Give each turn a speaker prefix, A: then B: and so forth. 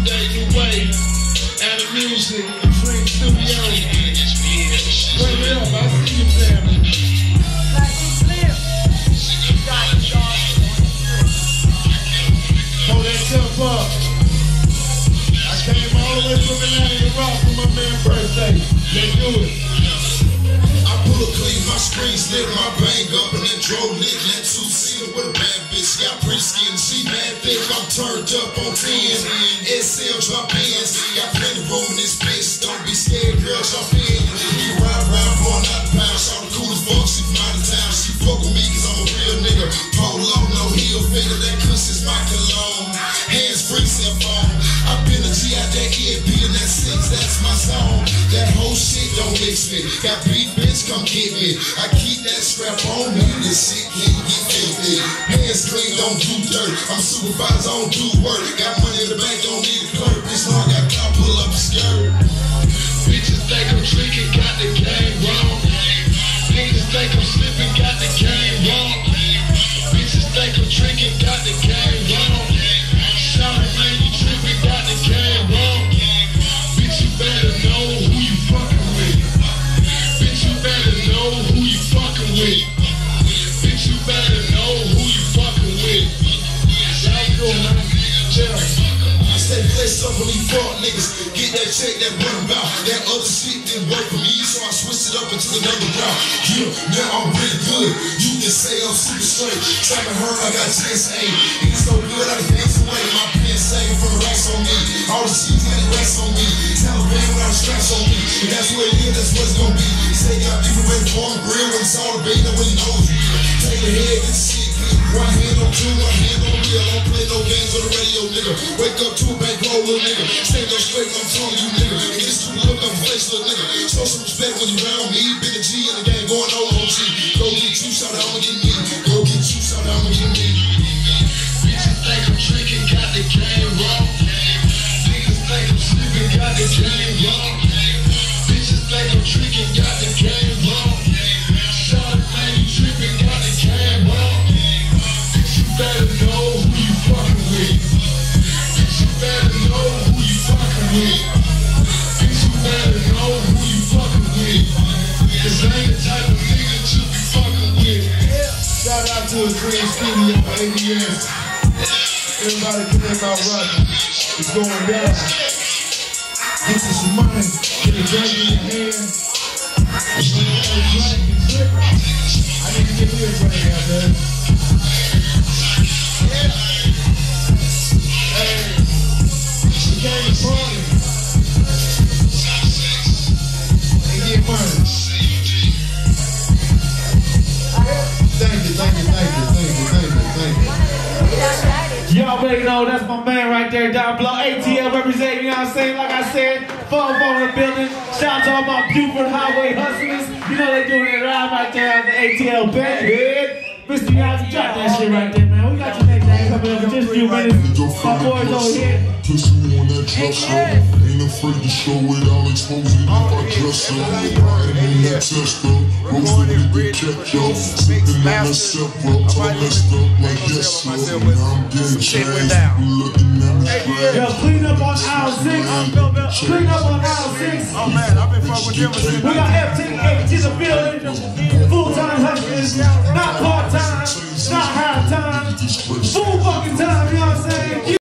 A: David Way, and the music, Dream Studio. Bring it up, I see you, family. Hold that cup up. I came all the way from Atlanta Rock for my man's birthday. Let's do it.
B: I pull a clean, my screens lit, my bang up, and that drove lit, and that two-seater with a bad bitch. Got pretty skin, she mad thick, I'm turned up on 10. SL drop ins, got plenty room in this bitch. Don't be scared, girl, jump in. We ride around, pouring out the pound, shout the cool as fuck, she from out of town. She fuck with me cause I'm a real nigga. Polo, no heel figure, that cuss is my cologne. Hands free, cell phone. I been a G out that EAP and that 6, that's my zone. That whole shit don't mix me. Got beef, bitch, come get me. I keep that strap on me, this shit can't get filthy. Hands clean, don't do dirt. I'm supervisor, don't do work. Got money in the bank, don't need a clerk. Bitch, now I got cop, pull up the skirt.
A: Bitches think I'm tricking, got the game wrong. Niggas think I'm slipping, got the game wrong. Bitches think I'm tricking, got the game wrong. Shout it, man, you tripping, got the game wrong. Bitch, you better know who you fucking with. Bitch, you better know who you fucking with. Bitch, you better know who you fucking with. How you doing, man? Chill.
B: I stay blessed up on these fuck niggas. Get that check, that run about. That other shit didn't work for me, so I switched it up and took another route. Yeah, now I'm really good. You can say I'm super straight. Simon Heard, I got GSA. It's so good, I can dance away. My pants saving from the racks on me. All the shit got the racks on me. Taliban without the straps on me. And that's where it is, that's what it's gonna be. He say got people ready for him, grill when it's all the bait, when he knows you. Take the head, get the shit. One hand on two, one hand on real. I don't play no games on the radio, nigga. Wake up to a bankroll, little nigga. Stand up straight, I'm telling you, nigga. And get stupid look on your face, little nigga. Show some respect when you round me. Been a G in the game, going OG. Go get you, shout out, I'ma get me. Go get you, shout out, I'ma get me.
A: Bitches think I'm tricking, got the game wrong. Niggas think I'm slipping, got the game wrong. Bitches think I'm tricking, got the game wrong. Shout it, man, you tripping, got the game wrong. Bitch, you better know who you fucking with. Bitch, you better know who you fucking with. Bitch, you better know who you fucking with. Cause I ain't the type of nigga to be fucking with. Shout out to the Dream Studio, ABS. Everybody connect our rockin'. It's going down. Get you some money, get a drink in your hand. I need to get me a drink out there. Hey, we came to party. And get money. Thank you. Y'all already know that's my man right there down below. ATL representing, you know what I'm saying? Like I said, fun in the building. Shout out to all my Buford Highway hustlers. You know they doing it live right there on the ATL band. Mr. Y'all, drop that shit right there, man. We got your next thing coming up in just a few minutes. My boys over here.
C: Push you on that dresser. Ain't afraid to show it, I'll expose it if I dress up. Riding on that tester, roasting with the ketchup. Sipping on that sepper, all messed up like yes sir. Now I'm getting changed, you looking at me straight.
A: Yo, clean up on aisle 6. Clean up on aisle 6.
D: Oh man, I've been fucking with them since.
A: We got FTK to the building. Full-time hustlers, not part-time, not half-time. Full fucking time, you know what I'm saying?